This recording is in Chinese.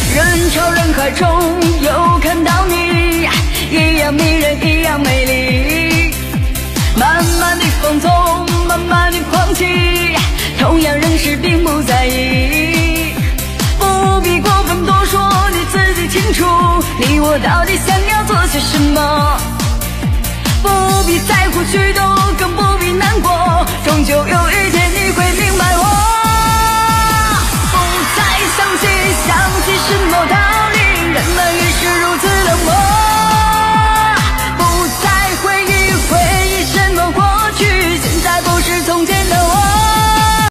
人潮人海中又看到你，一样迷人，一样美丽。慢慢的放纵，慢慢的放弃，同样仍是并不在意。不必过分多说，你自己清楚，你我到底想要做些什么。不必在乎许多，更不必难过，终究有